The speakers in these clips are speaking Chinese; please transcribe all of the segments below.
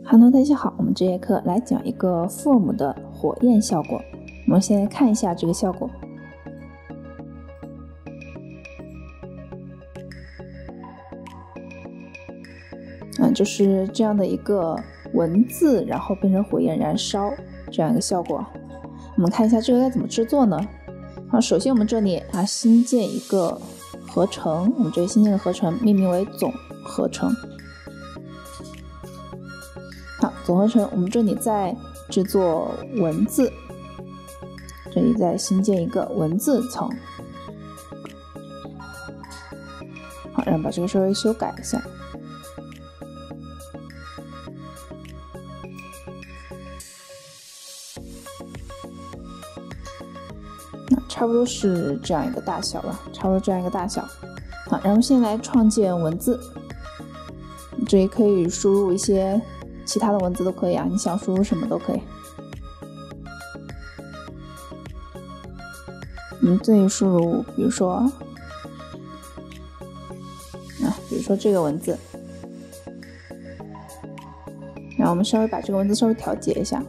Hello， 大家好，我们这节课来讲一个 form 的火焰效果。我们先来看一下这个效果。就是这样的一个文字，然后变成火焰燃烧这样一个效果。我们看一下这个该怎么制作呢？首先我们这里新建一个合成，我们这里新建的合成命名为总合成。总合成，我们这里再制作文字，这里再新建一个文字层。好，然后把这个稍微修改一下。差不多是这样一个大小了，差不多这样一个大小。好，然后先来创建文字，这里可以输入一些其他的文字都可以你想输入什么都可以。我们这里输入，比如说这个文字，然后我们稍微把这个文字稍微调节一下，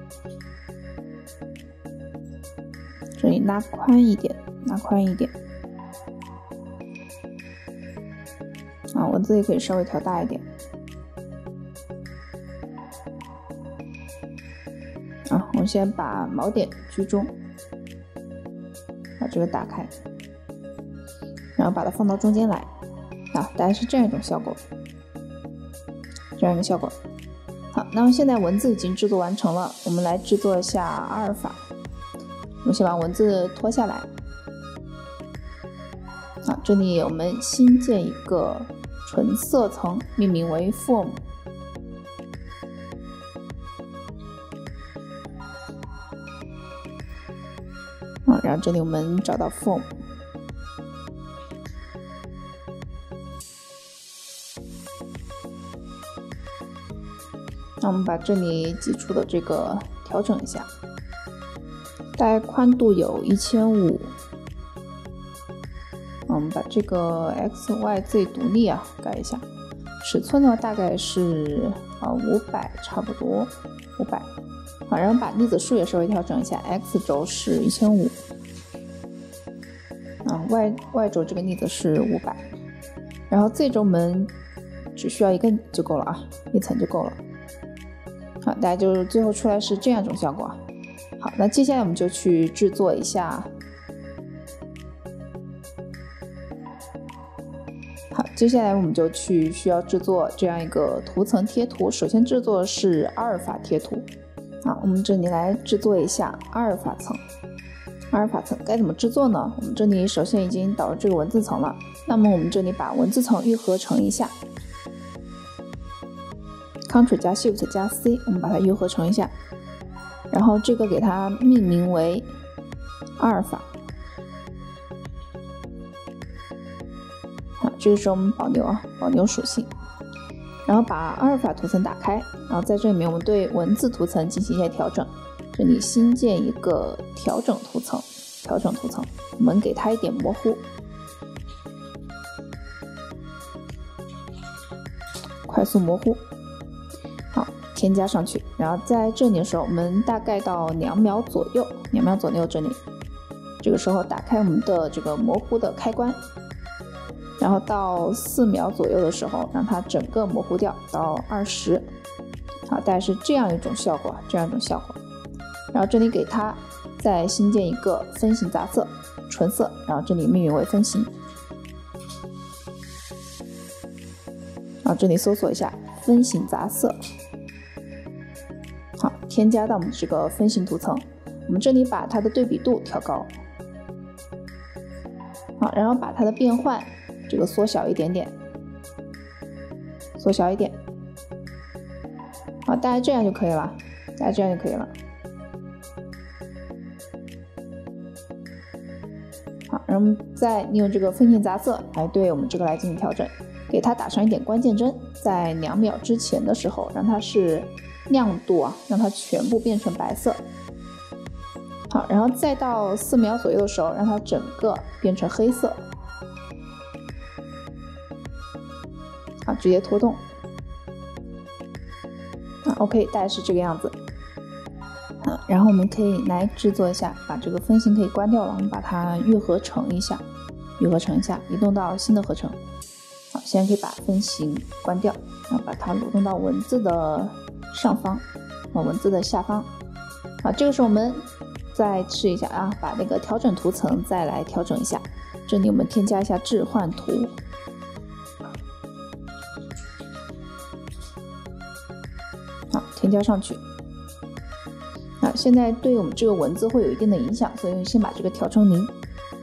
这里拉宽一点，文字也可以稍微调大一点。我们先把锚点居中，把这个打开，然后把它放到中间来，大概是这样一种效果，这样一个效果。好，那么现在文字已经制作完成了，我们来制作一下阿尔法。我们先把文字拖下来。好，这里我们新建一个纯色层，命名为 form。然后这里我们找到 form， 那我们把这里基础的这个调整一下，大概宽度有1500。我们把这个 XYZ 独立改一下，尺寸呢大概是500，差不多500。好，然后把粒子数也稍微调整一下 ，X 轴是1500，Y 轴这个粒子是500，然后 Z 轴我们只需要一个就够了一层就够了。好，大家就最后出来是这样一种效果。好，那接下来我们就去制作一下。好，接下来我们就需要制作这样一个图层贴图。首先制作的是阿尔法贴图。好，我们这里来制作一下阿尔法层。阿尔法层该怎么制作呢？我们这里首先已经导入这个文字层了，那么我们这里把文字层预合成一下 ，Ctrl 加 Shift 加 C， 我们把它预合成一下，然后这个给它命名为阿尔法。好，这个时候我们保留属性。然后把阿尔法图层打开，然后在这里面我们对文字图层进行一些调整。这里新建一个调整图层，我们给它一点模糊，快速模糊。好，添加上去。然后在这里的时候，我们大概到2秒左右，这里，这个时候打开我们的这个模糊的开关。然后到4秒左右的时候，让它整个模糊掉到20。好，大概是这样一种效果，然后这里给它再新建一个分形杂色，纯色，然后这里命名为分形。然后这里搜索一下分形杂色。好，添加到我们这个分形图层。我们这里把它的对比度调高。好，然后把它的变换这个缩小一点。好，大概这样就可以了，好，然后我们再利用这个分形杂色来对我们这个来进行调整，给它打上一点关键帧，在2秒之前的时候，让它是亮度让它全部变成白色。好，然后再到4秒左右的时候，让它整个变成黑色。好，直接拖动。 OK， 大概是这个样子。然后我们可以来制作一下，把这个分形可以关掉了，我们把它预合成一下，移动到新的合成。好，现在可以把分形关掉，然后把它蠕动到文字的上方，文字的下方。好，这个时候我们再试一下啊，把那个调整图层再来调整一下。这里我们添加一下置换图。好，添加上去。现在对我们这个文字会有一定的影响，所以先把这个调成0。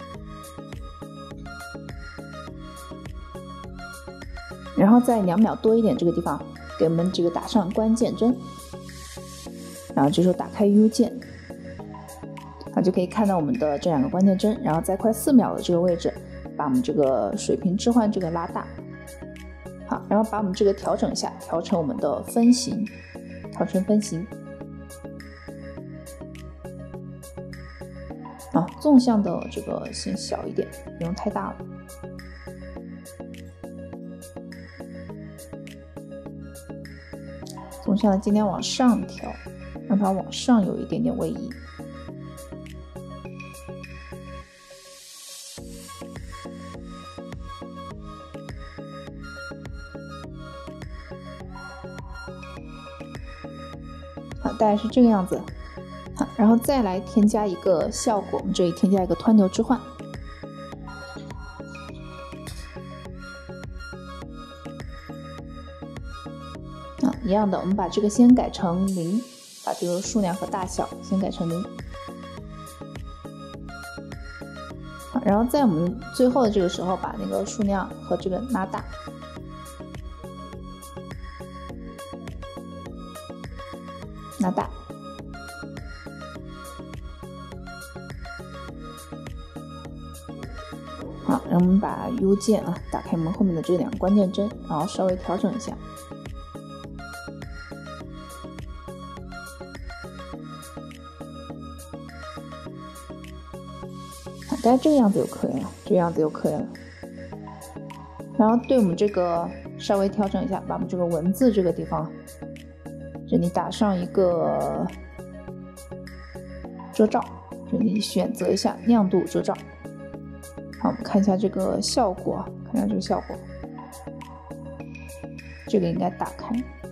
然后在2秒多一点这个地方，给我们这个打上关键帧。然后这时候打开 U 键，就可以看到我们的这2个关键帧。然后在快4秒的这个位置，把我们这个水平置换这个拉大。好，然后把我们这个调整一下，调成我们的分形，分形。纵向的这个先小一点，不用太大了。纵向的尽量往上调，让它往上有一点点位移。好，大概是这个样子。然后再来添加一个效果，我们这里添加一个湍流置换。一样的，我们把这个先改成0，把这个数量和大小先改成0。好，然后在我们最后的这个时候，把那个数量和这个拉大。好，然后我们把 U 键打开我们后面的这2个关键帧，然后稍微调整一下。大概这个样子就可以了，然后对我们这个稍微调整一下，把我们这个文字这个地方，这里打上一个遮罩，这里选择一下亮度遮罩。好，我们看一下这个效果，这个应该打开。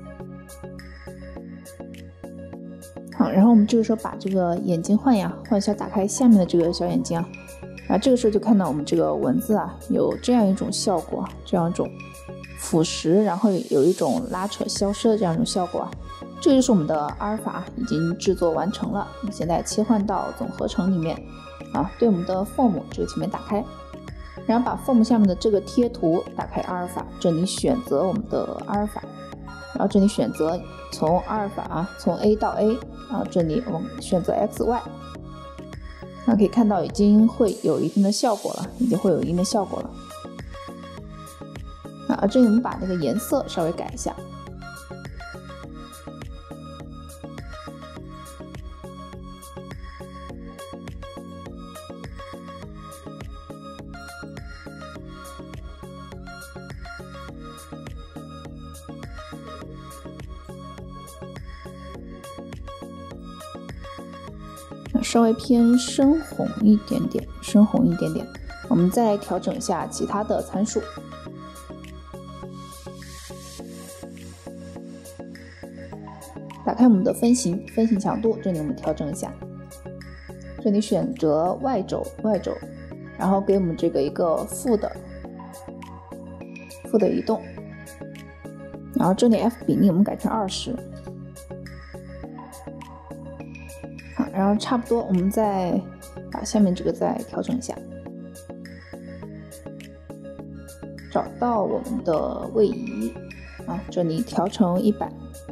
好，然后我们这个时候把这个眼睛换一下，打开下面的这个小眼睛然后这个时候就看到我们这个文字有这样一种效果，这样一种腐蚀，然后有一种拉扯消失的这样一种效果这个就是我们的阿尔法已经制作完成了。我们现在切换到总合成里面对我们的 Form 这个前面打开，然后把 Form 下面的这个贴图打开阿尔法，这里选择我们的阿尔法，然后这里选择从阿尔法从 A 到 A， 然后这里我们选择 XY， 那可以看到已经会有一定的效果了，这里我们把那个颜色稍微改一下。稍微偏深红一点点，我们再调整一下其他的参数。打开我们的分形强度，这里我们调整一下，这里选择外轴，然后给我们这个一个负的移动，然后这里 F 比例我们改成20。好，然后差不多，我们再把下面这个再调整一下，找到我们的位移这里调成100。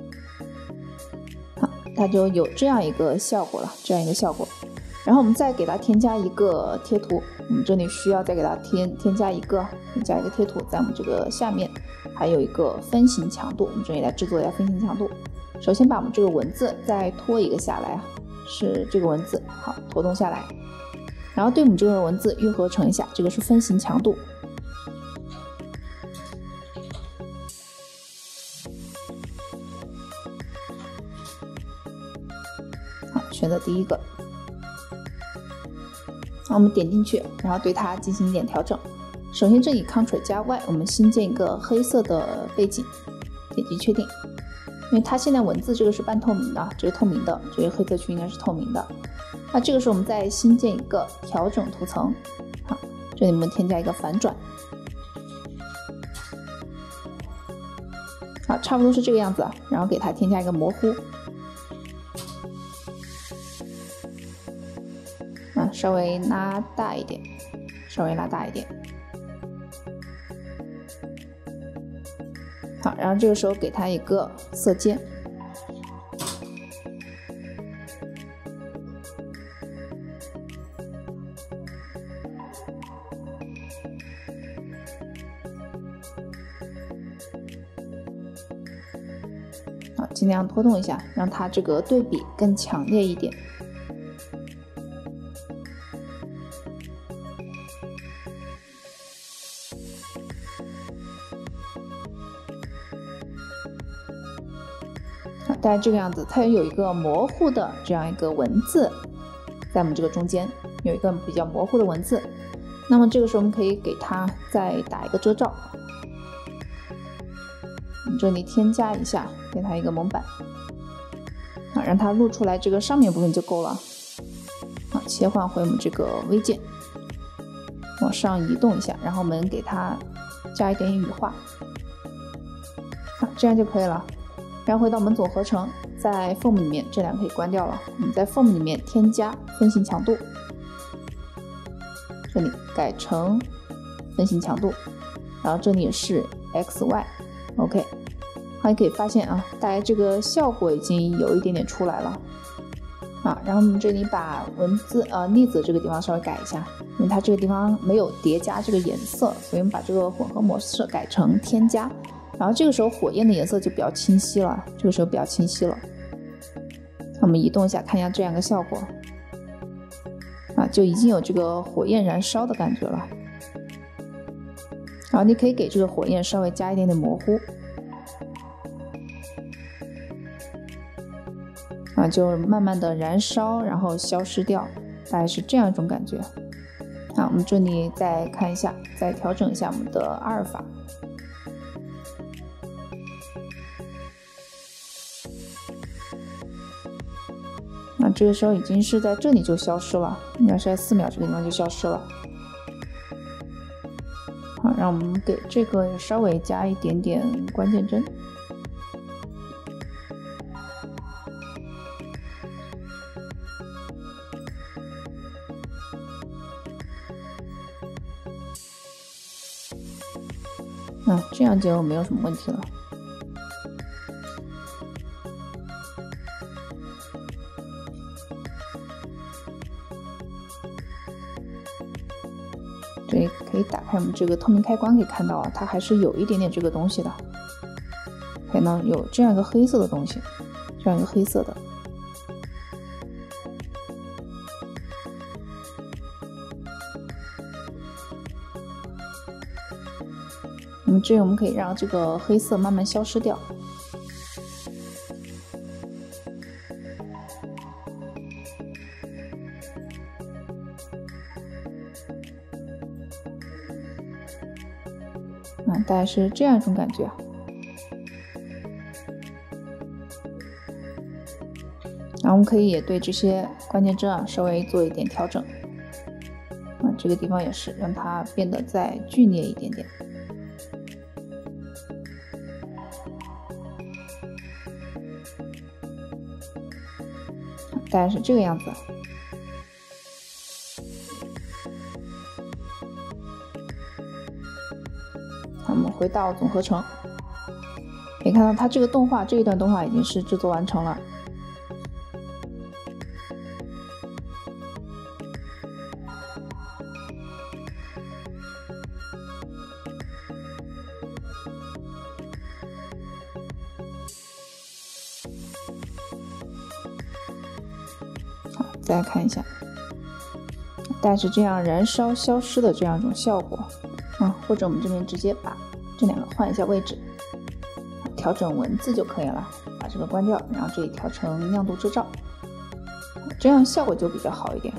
好，它就有这样一个效果了，然后我们再给它添加一个贴图，我们这里需要再给它添加一个贴图，在我们这个下面还有一个分形强度，我们这里来制作一下分形强度。首先把我们这个文字再拖一个下来是这个文字，好，拖动下来，然后对我们这个文字预合成一下，这个是分形强度。 选择第一个。我们点进去，然后对它进行一点调整。首先这里 Ctrl+Y， 我们新建一个黑色的背景，点击确定。因为它现在文字这个是半透明的，这是透明的，这个黑色区应该是透明的。那这个时候我们再新建一个调整图层，好，这里我们添加一个反转，好，差不多是这个样子，然后给它添加一个模糊，稍微拉大一点，稍微拉大一点。好，然后这个时候给它一个色阶，好，尽量拖动一下，让它这个对比更强烈一点。大概这个样子，它有一个模糊的这样一个文字，在我们这个中间有一个比较模糊的文字。那么这个时候我们可以给它再打一个遮罩，这里添加一下，给它一个蒙版，让它露出来这个上面部分就够了。切换回我们这个微键，往上移动一下，然后我们给它加一点羽化，好，这样就可以了。然后回到我们总合成，在 Form 里面这两个可以关掉了，我们在 Form 里面添加分形强度，这里改成分形强度，然后这里是 XY，OK， 好，你可以发现大概这个效果已经有一点点出来了。然后我们这里把文字粒子这个地方稍微改一下，因为它这个地方没有叠加这个颜色，所以我们把这个混合模式改成添加。然后这个时候火焰的颜色就比较清晰了，这个时候比较清晰了。我们移动一下，看一下这样一个效果，就已经有这个火焰燃烧的感觉了。然后你可以给这个火焰稍微加一点点模糊，就慢慢的燃烧，然后消失掉，大概是这样一种感觉。好，我们这里再看一下，再调整一下我们的阿尔法。这个时候已经是在这里就消失了，应该是在4秒这个地方就消失了。好，让我们给这个稍微加一点点关键帧。这样就没有什么问题了。这里可以打开我们这个透明开关，可以看到它还是有一点点这个东西的，可能有这样一个黑色的东西，这样一个黑色的。这里我们可以让这个黑色慢慢消失掉。大概是这样一种感觉。然后我们可以也对这些关键帧稍微做一点调整。这个地方也是让它变得再剧烈一点点。大概是这个样子。我们回到总合成，可以看到它这个动画这一段动画已经是制作完成了。好，再来看一下，大概是这样燃烧消失的这样一种效果。或者我们这边直接把这两个换一下位置，调整文字就可以了。把这个关掉，然后这里调成亮度遮罩， 这样效果就比较好一点，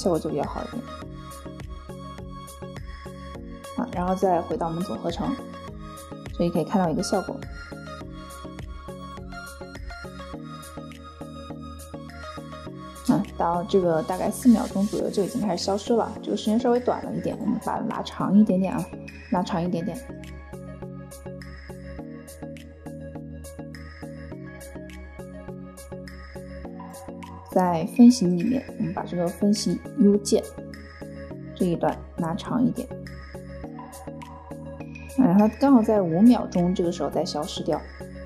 然后再回到我们组合成，所以可以看到一个效果。到这个大概4秒钟左右就已经开始消失了，这个时间稍微短了一点，我们把它拉长一点点啊，在分形里面，我们把这个分形 U 键这一段拉长一点，它刚好在5秒钟这个时候再消失掉，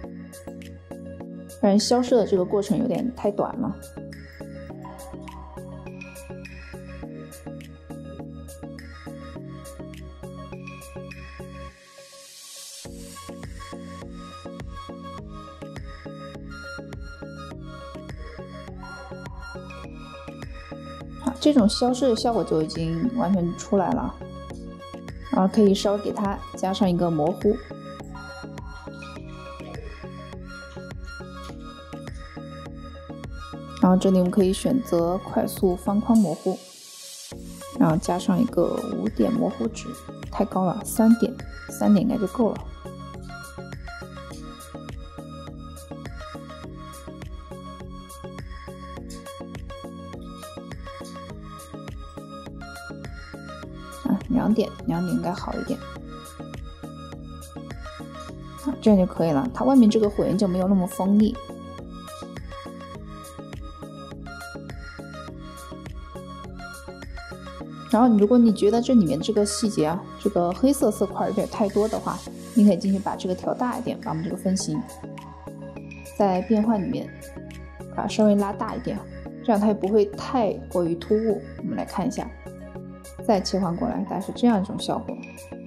不然消失的这个过程有点太短了。这种消失的效果就已经完全出来了，然后可以稍微给它加上一个模糊，然后这里我们可以选择快速方框模糊，然后加上一个5点模糊值，太高了，3点应该就够了。2点应该好一点，这样就可以了。它外面这个火焰就没有那么锋利。然后如果你觉得这里面这个细节啊，这个黑色色块有点太多的话，你可以进去把这个调大一点，把我们这个分形在变换里面把它稍微拉大一点，这样它也不会太过于突兀。我们来看一下。再切换过来，大概是这样一种效果。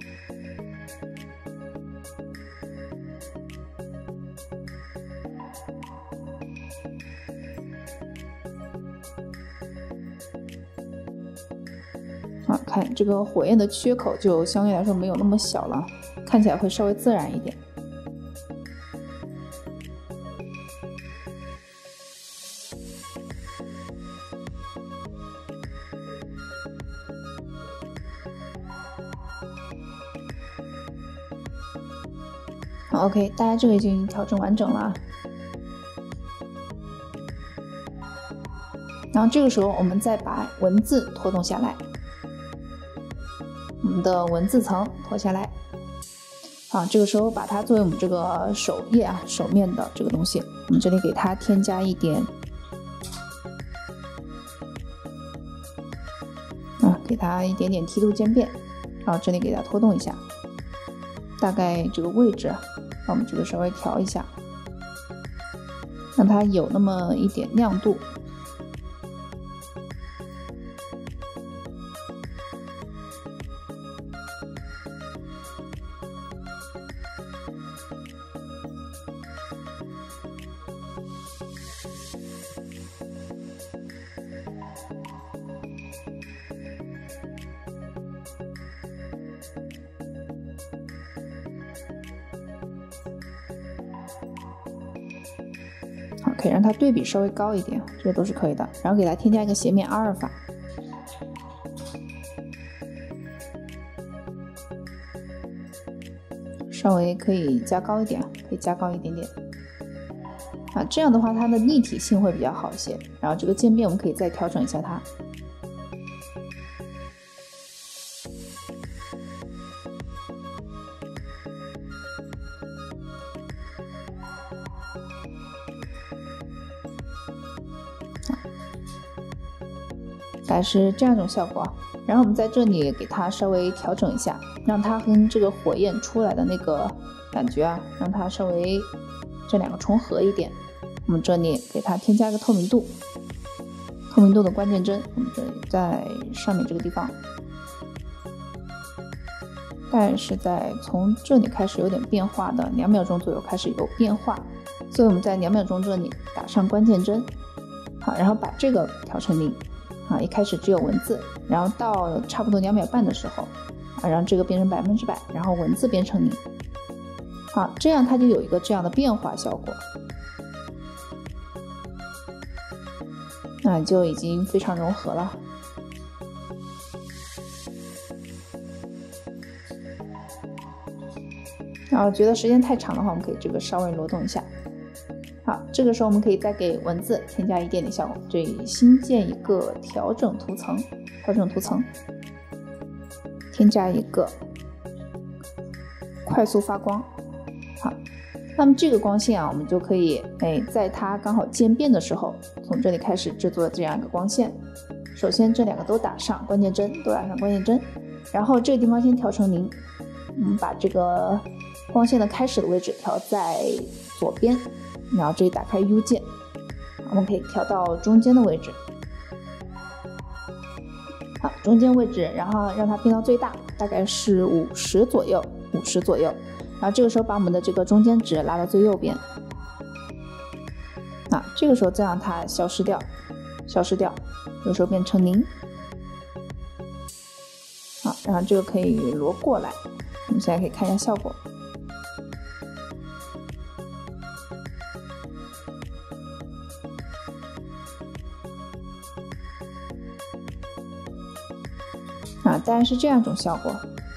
看这个火焰的缺口就相对来说没有那么小了，看起来会稍微自然一点。OK， 大家这个已经调整完整了。然后这个时候我们再把文字拖动下来，我们的文字层拖下来。这个时候把它作为我们这个首页啊手面的这个东西，我们这里给它添加一点给它一点点梯度渐变，然后这里给它拖动一下，大概这个位置把我们这个稍微调一下，让它有那么一点亮度。可以让它对比稍微高一点，这个都是可以的。然后给它添加一个斜面阿尔法，稍微可以加高一点，可以加高一点点。这样的话它的立体性会比较好一些。然后这个渐变我们可以再调整一下它。大概是这样一种效果，然后我们在这里给它稍微调整一下，让它跟这个火焰出来的那个感觉让它稍微这两个重合一点。我们这里给它添加一个透明度，透明度的关键帧，我们这里在上面这个地方，大概是在从这里开始有点变化的2秒钟左右开始有变化，所以我们在2秒钟这里打上关键帧，然后把这个调成0。一开始只有文字，然后到差不多2秒半的时候，让这个变成100%，然后文字变成0。这样它就有一个这样的变化效果。 那就已经非常融合了。然后觉得时间太长的话，我们可以这个稍微挪动一下。好，这个时候我们可以再给文字添加一点点效果，这里新建一个调整图层，添加一个快速发光。好，那么这个光线啊，我们就可以在它刚好渐变的时候，从这里开始制作这样一个光线。首先这两个都打上关键帧，然后这个地方先调成0，我们把这个光线的开始的位置调在左边，然后这里打开 U 键，我们可以调到中间的位置。好，中间位置，然后让它变到最大，大概是50左右。然后这个时候把我们的这个中间值拉到最右边。这个时候再让它消失掉，有时候变成0。好，然后这个可以挪过来，我们现在可以看一下效果。大概是这样一种效果。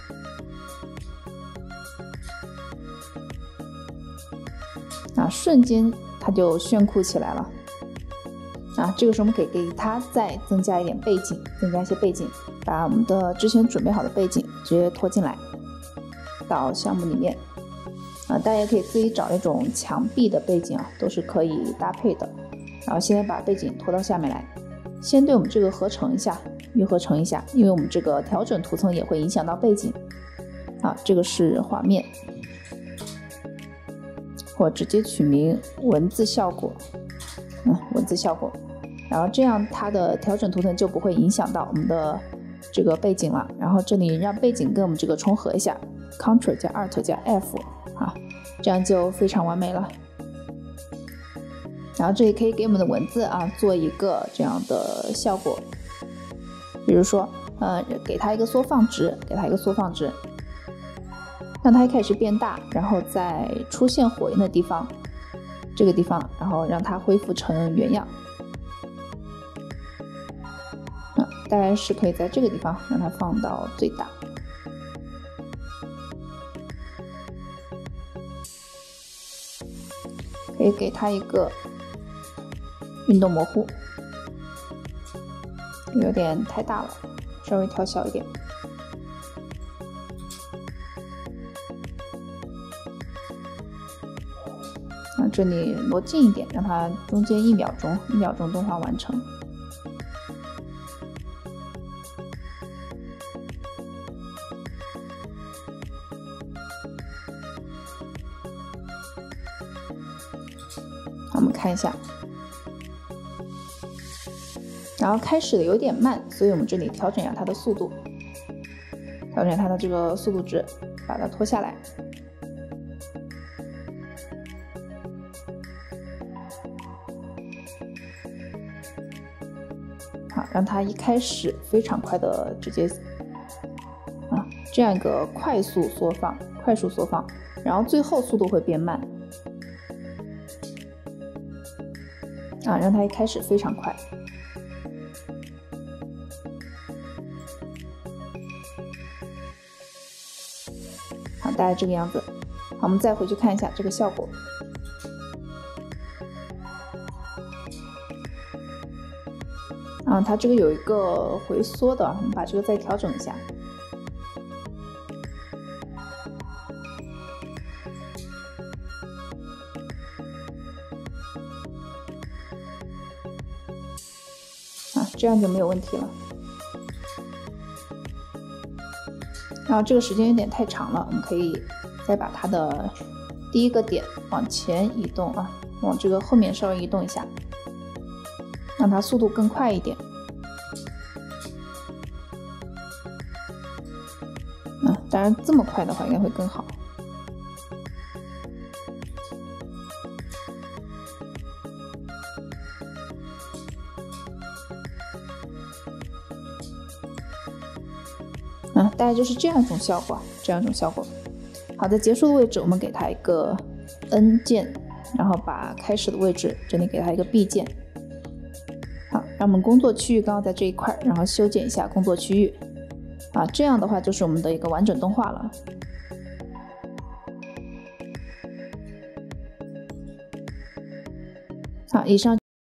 瞬间它就炫酷起来了。这个时候我们可以给它再增加一点背景，把我们的之前准备好的背景直接拖进来到项目里面。大家也可以自己找那种墙壁的背景都是可以搭配的。然后现在把背景拖到下面来，先对我们这个预合成一下，因为我们这个调整图层也会影响到背景。这个是画面，或直接取名文字效果，然后这样它的调整图层就不会影响到我们的这个背景了。然后这里让背景跟我们这个重合一下 ，Ctrl 加 Alt 加 F， 这样就非常完美了。然后这里可以给我们的文字做一个这样的效果，比如说给它一个缩放值，让它一开始变大，然后在出现火焰的地方，这个地方，然后让它恢复成原样。大概是可以在这个地方让它放到最大。可以给它一个运动模糊，有点太大了，稍微调小一点。这里挪近一点，让它中间1秒钟动画完成。我们看一下，然后开始的有点慢，所以我们这里调整一下它的速度，调整它的这个速度值，把它拖下来。让它一开始非常快的直接这样一个快速缩放，然后最后速度会变慢让它一开始非常快。大概这个样子。好，我们再回去看一下这个效果。它这个有一个回缩的，我们把这个再调整一下。这样就没有问题了。然后这个时间有点太长了，我们可以再把它的第一个点往前移动往这个后面稍微移动一下，让它速度更快一点。当然这么快的话应该会更好。大概就是这样一种效果，好的，结束的位置我们给它一个 N 键，然后把开始的位置这里给它一个 B 键。 好，让我们工作区域刚好在这一块，然后修剪一下工作区域。这样的话就是我们的一个完整动画了。好，以上。